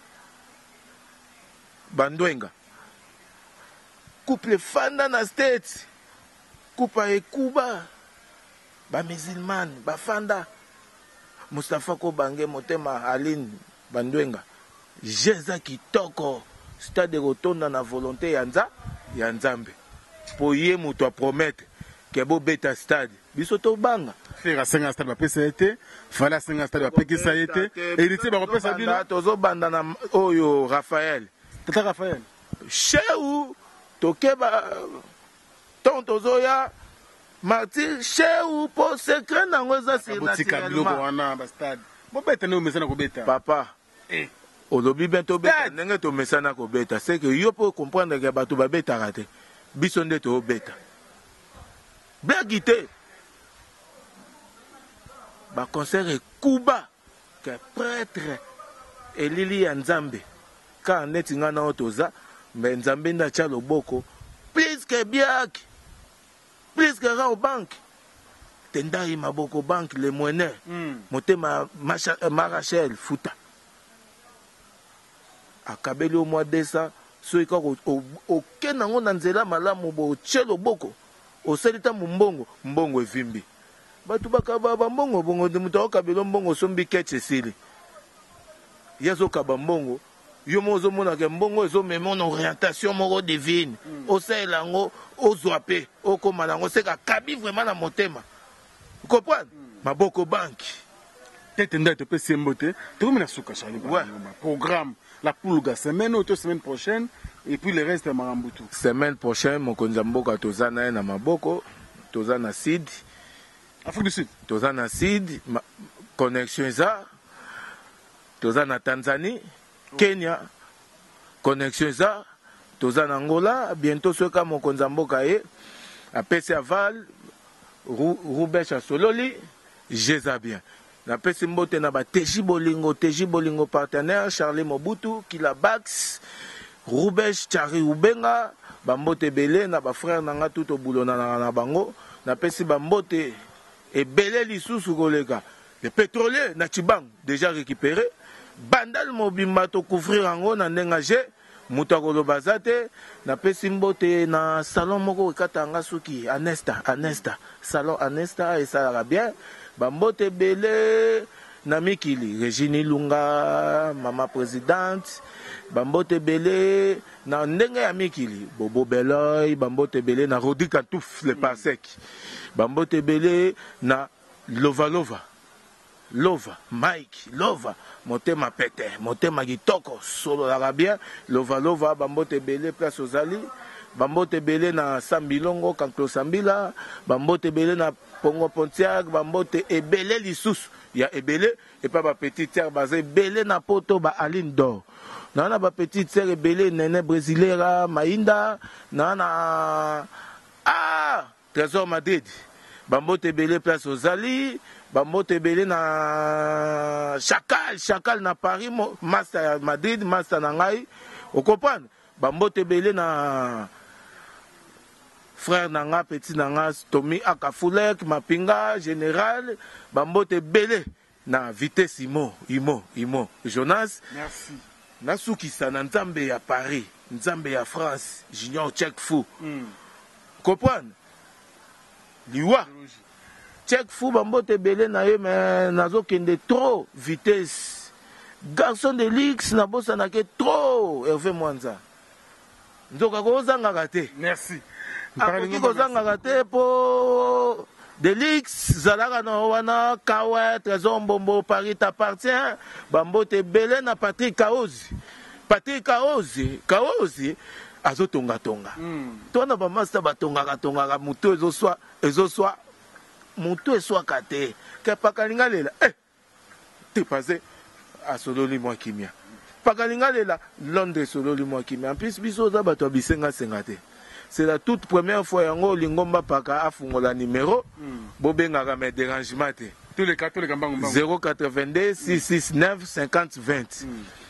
C: Bandwenga couple fanda na States couple ekuba ba musulman ba fanda Mustafa Kobange motema Aline Bandwenga jeza kitoko stade rotonda na volonté ya Nzambe po ye muto a promettre ke bo beta stade biso to banga
B: faire 5 stade ba pesa été fala 5 stade ba pekisa été héritier ba pesa bino
C: tozo banda na oyo Raphaël
B: tata Raphaël
C: cheu tokeba ton tozo ya martyr cheu po secret nango za
B: biloko wana ba stade bo beta ne omesana ko beta
C: papa olobi bento beta ndenge to mesana ko beta c'est que yo po comprendre que bato ba beta raté biso nde to beta blague te ba concert ekuba que prêtre elili ya Nzambe ka neti nga na otoza mais Nzambe nda cha loboko plus que biak plus que ra au banque tendai maboko banque le moyenaire motema Marachel futa akabeli au mois de ça soki okende nango na nzela malamu botie loboko osalita mbongo evimbi bato bakaba bambongo bongo mutu akabela mbongo sombi ketse esili ye azokaba mbongo yo mo ozomonaka mbongo ezomema na orientation moko divine osalela yango ozwa pe okóma nango seka akabi vraiment na motema comprendre maboko banki
B: tete nda te pesi mbote tokomina suka Charlie programme la pulga semaine ou semaine prochaine et puis le reste marambutu
C: semaine prochaine mokonzi mboka toza na na maboko toza na Sud
B: Afrique du Sud
C: toza na Sud connexion za toza na Tanzanie Kenya connexion za toza na Angola bientôt soka mokonzi mboka ye apesi aval Roubaix à Sololi jeza bien na pesi mbote na ba teji bolingo partenaire Charlie Mobutu Kila Bax Roubaix Chari Ubenga bambote belé na ba frère nanga tout bulona na bango na pesi bambote et belé lisusu koleka le pétrolier na Tibang déjà récupéré bandal mobimba to couvrir ango na ndenga je mutakolo bazate na pesi mbote na salon moko katanga suki Anesta salon Anesta et ça va bien bambote belé na mikili Regine Lunga mama présidente bambote belé na ndenge ya mikili Bobo Beloy bambote belé na Rodi Katouf le Parsec bambote belé na Lova Mike Lova motema pete motema kitoko solo la bien Lova bambote belé place aux Ali bambote belé na Sambilongo Kanklo Sambila bambote belé na Pongo Pontiac bambote ebele lisusu ya ebele et pas ba petite terre basé belé na poto ba Aline d'or na ba petite terre ebele nene brasileira Mainda na Trésor Madrid bambote belé place aux Ali bambote belé na Chacal na Paris master Madrid master na ngai o comprendre bambote belé na frère nanga petit nanga Tommy Akafulek Mapinga général bambote belé na vitesse Imo Jonas
B: merci
C: nasukisa na Nzambe ya Paris Nzambe ya France Junior Check Fou comprendre liwa Check Fou bambote belé na ye mais nazokende trop vitesse garçon de Lix na bossa na ke trop Hervé Mwanza nzoka kozanga te
B: merci
C: akoki kozanga te po Delix zalaka na wana Kawa Trésor Mbombo Paris t'appartient bambote belé na Patrick Kaozi azotonga tona ba master batongaka muto ezoswa muto eswaka te ke pakalinga lela te passé à Sololi mwa kimia pakalinga lela Londres Sololi mwa kimia en plus biso za bato bisenga te. C'est la toute première fois yango lingomba paka afungola numéro bobengaka me dérangement te
B: tous les cas
C: 082 669 50 20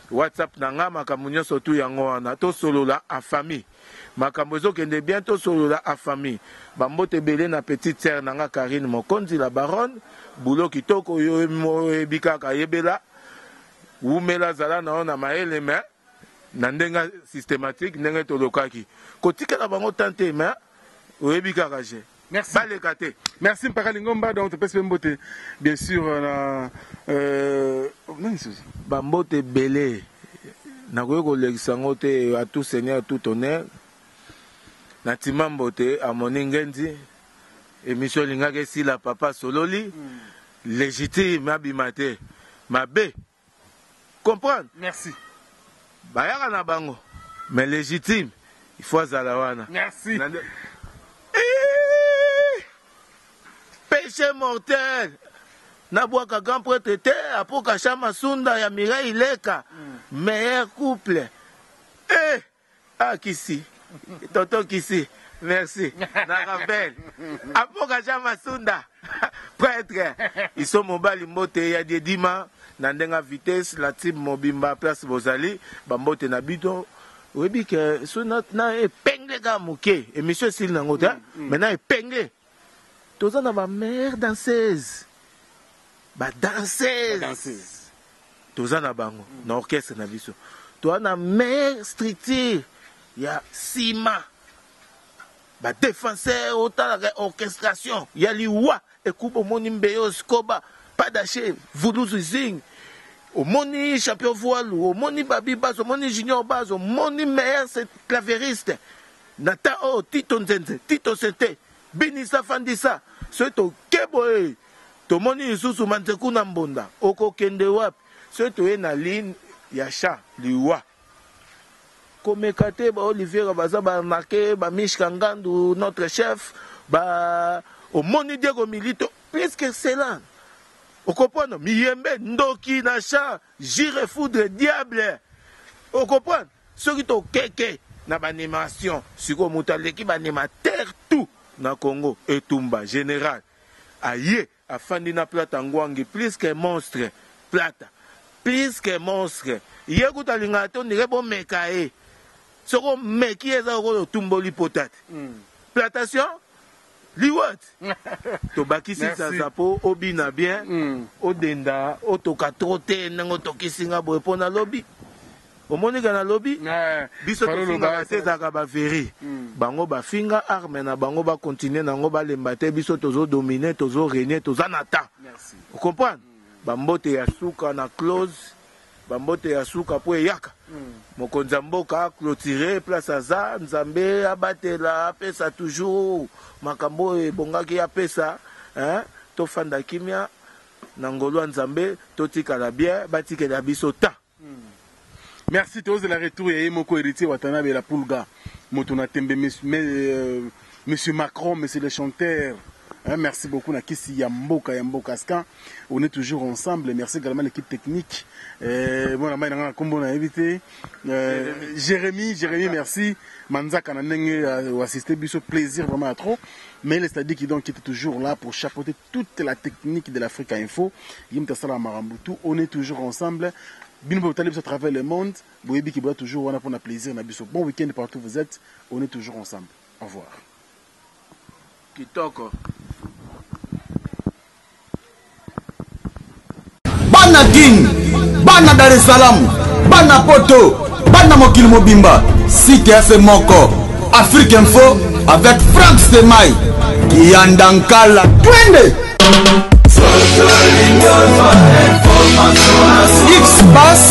C: WhatsApp nanga makambo nyonso tu yango wana to solola en famille. Makambo ezokende bien to solola en famille. Bambote belé na petite sœur nanga Karine Mokonzi la baronne, boulot kitoko yo ebika ka yebela. Umela zala na ona maele me na ndenga systématique ndenge tolokaki. Kotika na bango tante me oyebika ka je.
B: Merci. Merci Mpaka Lingomba, donc tu peux mbote bien sûr
C: Bambote belé. Nakoyoko lekisango te à tout seigneur tout honneur. Natima mbote à moningendi émission lingake si la papa sololi légitime abimate mabe. Comprendre?
B: Merci.
C: Bayaka na bango mais légitime il faut zalawana.
B: Merci.
C: Péché mortel. Nabouaka grand prêtre te apoka chama sunda ya Mireille Leka. Meilleur couple. Kisi. Tonton Kisi. Merci. Na rappel. Apoka chama sunda. Prêtre. Ils sont mobali mbote ya dedima. Nandenga vitesse la type mobimba place Bozali. Bambote na bidon. Oui, que ce na épinglé ga mouké. Et monsieur Sil Nangota. Maintenant épinglé. Tous on a ma mère danseuse. Ba danseuse. Tous on a bango. Na orchestre na biso. Toi na mère stricture. Ya Sima. Ba défenseur autant la orchestration. Ya liwa. Et coupe au moni mbeyo skoba. Pas d'acheter. Voodoo zing. Au moni champion voile. Au moni babi bas. Au moni junior bas. Au moni meilleur c'est clavériste. Nata o Tito Nzenze. Tito Sete. Binisa Fandisa. Ce to keboe. To moni isusu manteku na mbonda. Oko kende wap. Ce to e na ligne yacha liwa. Komekate ba Olivier Baza ba marqué ba Mich Kangandu notre chef ba au moni Diego Milito plus que cela. Au comprendre Miyembe Ndoki Nacha Jire Foudre Diable. Au comprendre ceux qui to keke na ba animation siko mutaleki ba animateur tout na Congo et Tumba général aye afandi na plata ngwangi plus que monstre plata plus que monstre yekuta lingato ndire bo mekae soko meki eza ko tumboli potate plantation liwat to bakisi za po obina bien odenda otoka trote nango tokisinga boye pona lobby omonika na lobby biso tofinga tezaka baveri bango bafinga arme na bango ba continuer nango balemba te biso tozo dominer tozo régner toza na temps vous comprenez bambote ya suka na close bambote ya suka po eyaka mokonza mboka clôturer place aza nzambe abatela apesa toujours makambo ebongaki apesa to fanda kimia na ngolo nzambe totikala bien batikela biso ta.
B: Merci tous de la retour et moko héritier Watanabe la Pulga Motona Tembe monsieur Macron monsieur le chanteur. Merci beaucoup Nakisi Yamboka Skan. On est toujours ensemble. Merci également à l'équipe technique. Bon, on a invité Jérémy, merci. Manzak a assisté, biso plaisir vraiment à trop. Mais les stadiers qui était toujours là pour chapeauter toute la technique de l'Afrique Info. On est toujours ensemble. À travers le monde. Boyebi qui boit toujours, on a pour un plaisir. Bon week-end partout où vous êtes. On est toujours ensemble. Au revoir.
C: Kitoko.
A: Bana King, Bana Dar es Salaam, Bana Poto, Bana Mokil Mobimba, Site FM Moko, Afrique Info avec Frank Stemai, Kiandankala, Twende. X-Pass